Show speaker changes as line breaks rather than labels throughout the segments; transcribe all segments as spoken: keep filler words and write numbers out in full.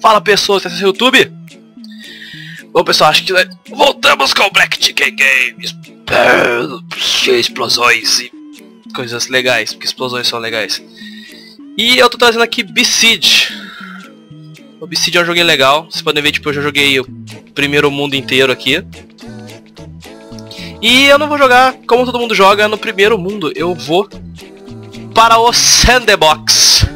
Fala pessoas que acessam o YouTube. Bom pessoal, acho que voltamos com o Black Chicken Games. Cheio de explosões e coisas legais, porque explosões são legais. E eu tô trazendo aqui Besiege. O Besiege é um joguinho legal. Vocês podem ver, tipo, eu já joguei o primeiro mundo inteiro aqui. E eu não vou jogar como todo mundo joga no primeiro mundo. Eu vou para o Sandbox.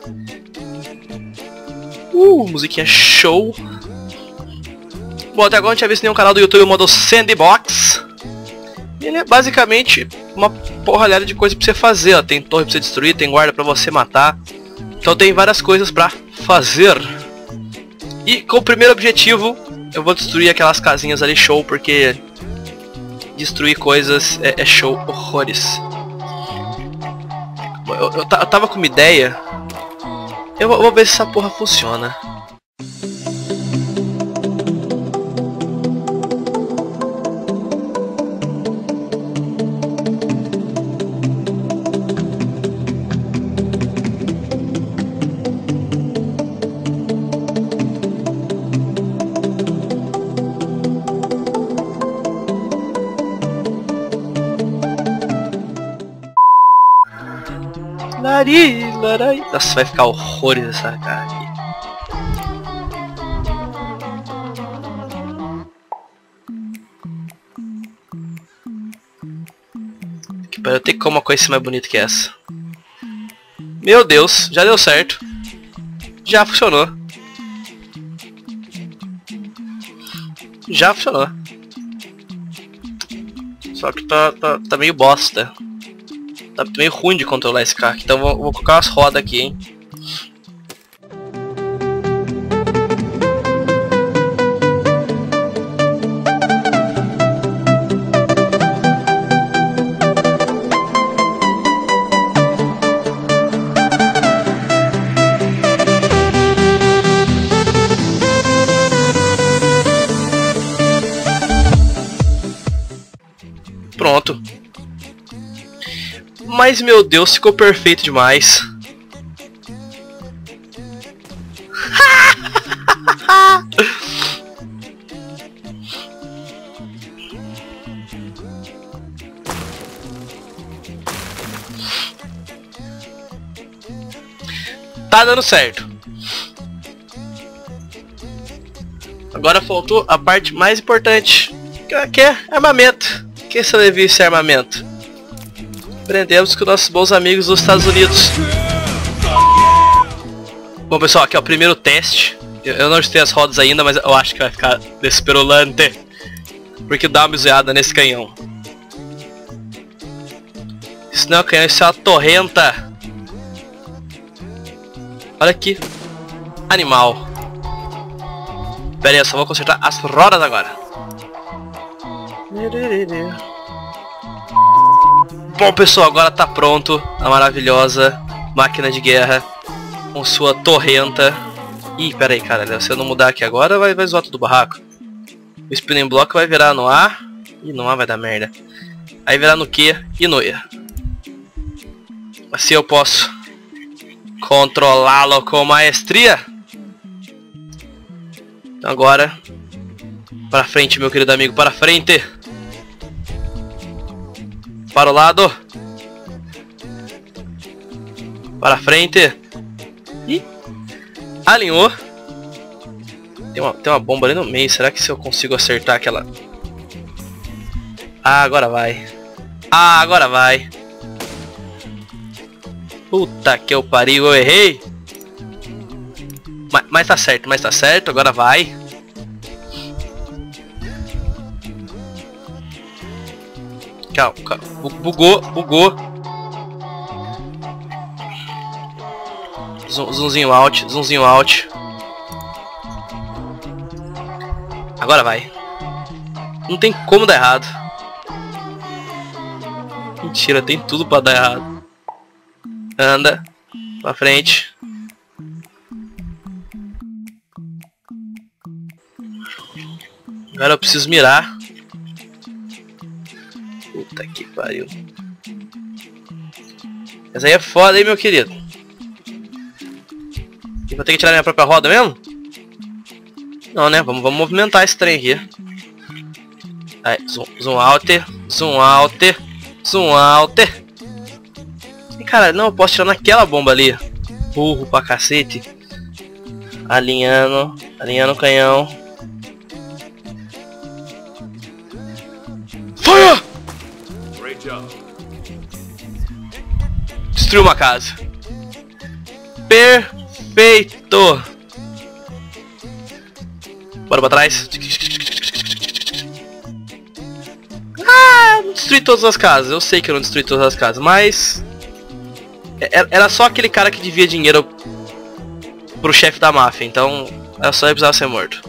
Uh, musiquinha show. Bom, até agora não tinha visto nenhum canal do YouTube modo Sandbox. Ele é basicamente uma porralhada de coisa pra você fazer, ó. Tem torre pra você destruir, tem guarda pra você matar. Então tem várias coisas pra fazer. E com o primeiro objetivo, eu vou destruir aquelas casinhas ali, show, porque destruir coisas é, é show horrores. Eu, eu, eu tava com uma ideia. Eu vou, eu vou ver se essa porra funciona. Lari, larai. Nossa, vai ficar horrores essa cara aqui. Que pariu, tem como uma coisa mais bonita que essa. Meu Deus, já deu certo. Já funcionou. Já funcionou. Só que tá, tá, tá meio bosta. Tá meio ruim de controlar esse carro, então vou, vou colocar umas rodas aqui, hein. Pronto. Mas meu Deus, ficou perfeito demais. Tá dando certo. Agora faltou a parte mais importante, que é armamento. Quem sobrevive esse armamento? Aprendemos com nossos bons amigos dos Estados Unidos. Bom pessoal, aqui é o primeiro teste. Eu não ajustei as rodas ainda, mas eu acho que vai ficar desperolante, porque dá uma bizoiada nesse canhão. Isso não é um canhão, isso é uma torrenta. Olha aqui. Animal. Pera aí, eu só vou consertar as rodas agora. Bom pessoal, agora tá pronto a maravilhosa máquina de guerra com sua torrenta. Ih, pera aí, cara, se eu não mudar aqui agora vai, vai zoar tudo o barraco. O spinning block vai virar no A. Ih, no A vai dar merda. Aí virar no Q e no E. Assim eu posso controlá-lo com maestria. Então agora, para frente, meu querido amigo, para frente. Para o lado. Para frente. Ih. Alinhou. Tem uma, tem uma bomba ali no meio. Será que se eu consigo acertar aquela... Ah, agora vai. Ah, agora vai. Puta que eu pariu, eu errei. Mas, mas tá certo, mas tá certo. Agora vai. Calma, calma. Bugou, bugou. Zoom, zoomzinho out, zoomzinho out. Agora vai. Não tem como dar errado. Mentira, tem tudo pra dar errado. Anda. Pra frente. Agora eu preciso mirar. Puta que pariu. Essa aí é foda, hein, meu querido. Eu vou ter que tirar minha própria roda mesmo? Não, né? Vamos, vamos movimentar esse trem aqui. Aí, zoom, zoom out, zoom out, zoom out. E cara, não, eu posso tirar naquela bomba ali. Burro pra cacete. Alinhando, alinhando o canhão. Fire! Destruiu uma casa. Perfeito. Bora pra trás. Ah, não destruí todas as casas. Eu sei que eu não destruí todas as casas, mas era só aquele cara que devia dinheiro pro chefe da máfia, então era só ele precisava ser morto.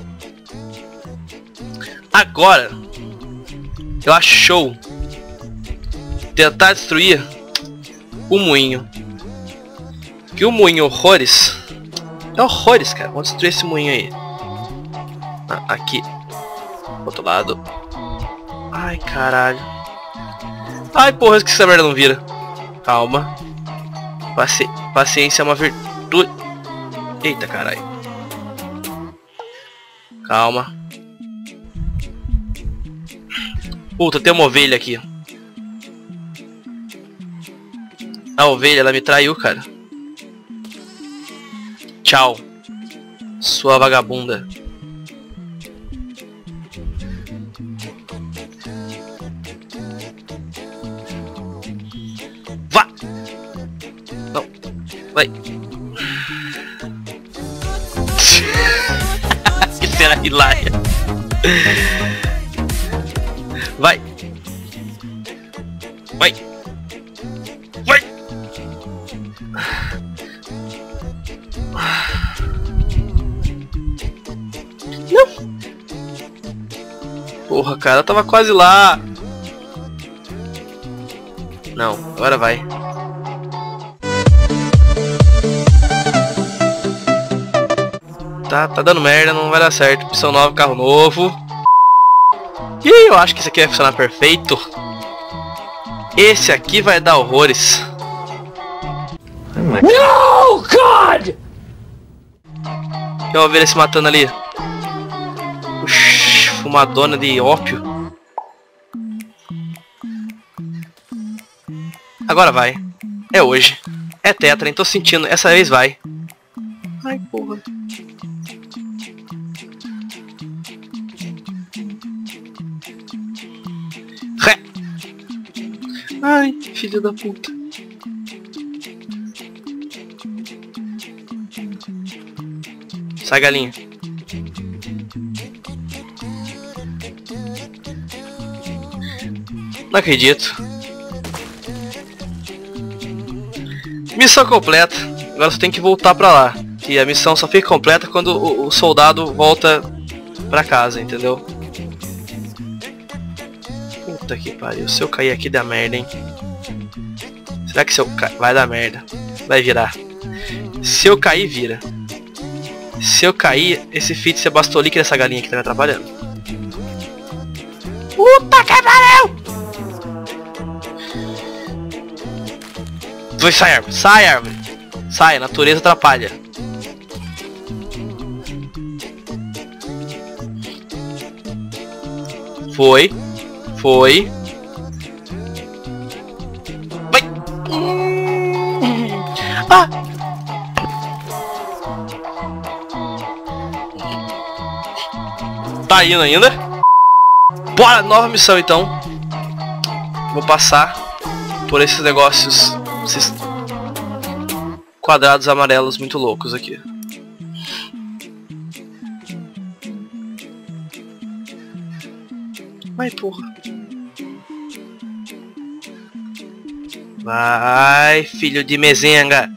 Agora eu acho show tentar destruir o moinho. Que o moinho horrores é horrores, cara. Vamos destruir esse moinho aí. Ah, aqui. Outro lado. Ai, caralho. Ai, porra, eu esqueci que essa merda não vira. Calma. Paci Paciência é uma virtude. Eita, caralho. Calma. Puta, tem uma ovelha aqui. A ovelha, ela me traiu, cara. Tchau, sua vagabunda. Vá! Não, vai. Que cena hilária. Vai. Vai. Vai. Não. Porra, cara, eu tava quase lá. Não, agora vai. Tá, tá dando merda, não vai dar certo. Opção nova, carro novo. E eu acho que isso aqui vai funcionar perfeito. Esse aqui vai dar horrores.
No, God!
Tem uma ovelha se matando ali. Uxi, fumadona de ópio. Agora vai. É hoje. É tetra, hein? Tô sentindo. Essa vez vai. Ai, porra. Ré. Ai, filho da puta. Sai, galinha. Não acredito. Missão completa. Agora você tem que voltar pra lá. Que a missão só fica completa quando o, o soldado volta pra casa, entendeu? Puta que pariu. Se eu cair aqui dá merda, hein? Será que se eu cair... Vai dar merda. Vai virar. Se eu cair, vira. Se eu cair, esse fit se bastolique dessa galinha que tá me atrapalhando. Puta que pariu! Vai, sai, árvore. Sai, árvore. Sai, a natureza atrapalha. Foi. Foi. Vai. Ah! Tá indo ainda? Bora, nova missão então. Vou passar por esses negócios, esses quadrados amarelos muito loucos aqui. Vai, porra. Vai, filho de mezenga.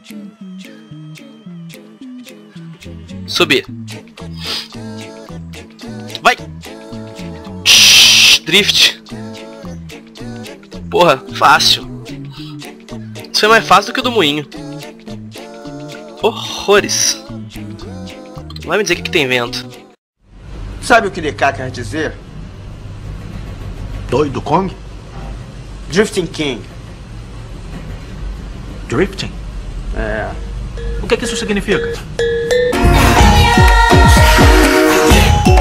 Subir. Vai. Drift. Porra, fácil. Isso é mais fácil do que o do moinho. Horrores. Não vai me dizer que, que tem vento.
Sabe o que D K quer dizer?
Doido Kong?
Drifting King.
Drifting?
É.
O que é que isso significa?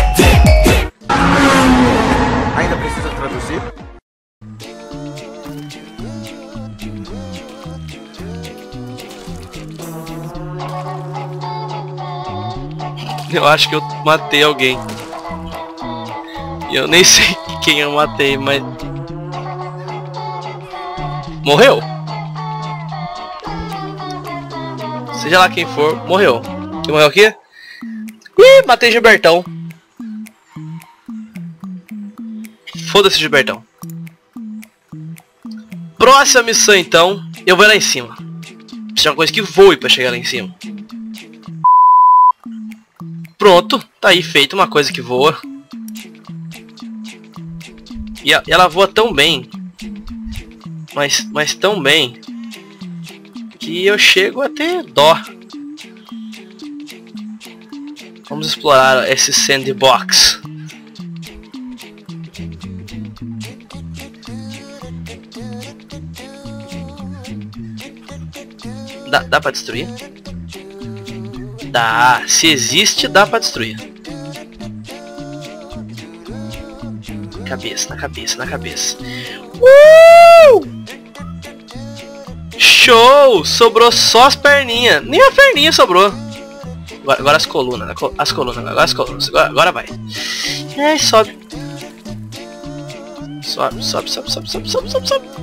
traduzir?
Eu acho que eu matei alguém. Eu nem sei quem eu matei, mas... Morreu? Seja lá quem for, morreu. Quem morreu aqui? Ih, matei Gilbertão. Foda-se, Gilbertão. Próxima missão, então. Eu vou lá em cima. Precisa de uma coisa que voe pra chegar lá em cima. Pronto, tá aí feito uma coisa que voa. E a, ela voa tão bem. Mas, mas tão bem. Que eu chego a ter dó. Vamos explorar esse sandbox. Dá, dá pra destruir? Dá. Se existe, dá pra destruir. Cabeça, na cabeça, na cabeça. Uh! Show! Sobrou só as perninhas. Nem a perninha sobrou. Agora, agora as colunas. As colunas. Agora as colunas. Agora, agora vai. É, sobe. Sobe, sobe, sobe, sobe, sobe, sobe, sobe, sobe.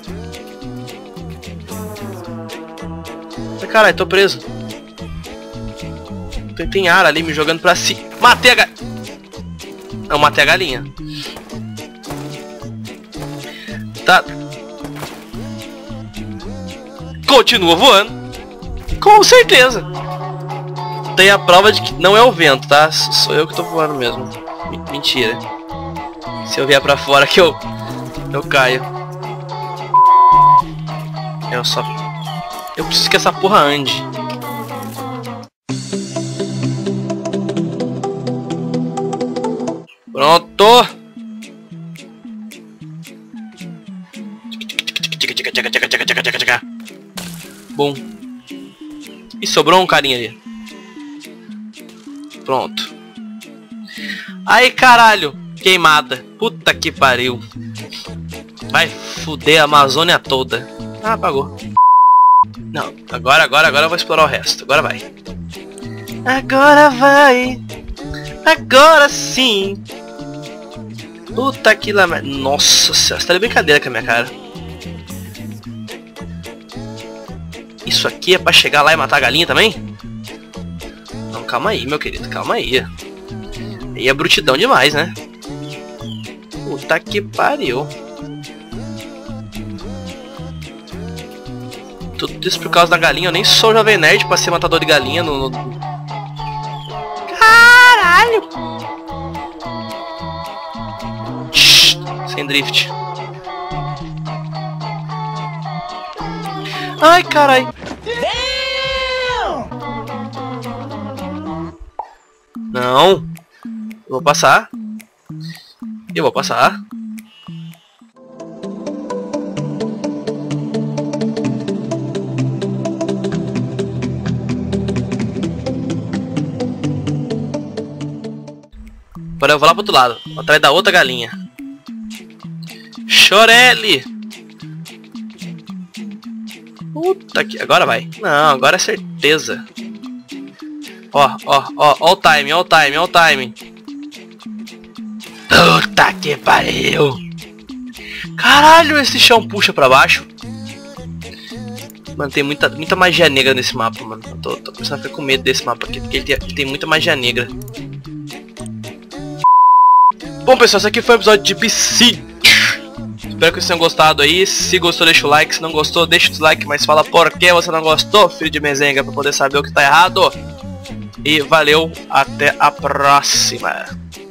Caralho, tô preso. Tem ar ali me jogando pra cima. Matei a galinha. Não, matei a galinha. Tá. Continua voando. Com certeza. Tem a prova de que não é o vento, tá? Sou eu que tô voando mesmo. Mentira. Se eu vier pra fora que eu... Eu caio. Eu só... Eu preciso que essa porra ande. Pronto. Bom. E sobrou um carinha ali. Pronto. Aí, caralho. Queimada. Puta que pariu. Vai fuder a Amazônia toda. Ah, apagou. Não, agora, agora, agora eu vou explorar o resto. Agora vai. Agora vai. Agora sim. Puta que lá. Nossa senhora, você tá de brincadeira com a minha cara. Isso aqui é pra chegar lá e matar a galinha também? Não, calma aí, meu querido, calma aí. Aí é brutidão demais, né? Puta que pariu. Tudo isso por causa da galinha. Eu nem sou jovem nerd pra ser matador de galinha no... no... Caralho! Shhh, sem drift. Ai, caralho. Não. Eu vou passar. Eu vou passar. Agora eu vou lá pro outro lado, atrás da outra galinha. Chorelli! Puta que... Agora vai. Não, agora é certeza. Ó, ó, ó, ó o time, ó o time, ó o time. Puta que pariu! Caralho, esse chão puxa pra baixo. Mano, tem muita, muita magia negra nesse mapa, mano. Eu tô, tô começando a ficar com medo desse mapa aqui, porque ele tem, ele tem muita magia negra. Bom, pessoal, esse aqui foi o episódio de Besiege. Espero que vocês tenham gostado aí. Se gostou, deixa o like. Se não gostou, deixa o dislike. Mas fala por que você não gostou, filho de mezenga, pra poder saber o que tá errado. E valeu, até a próxima.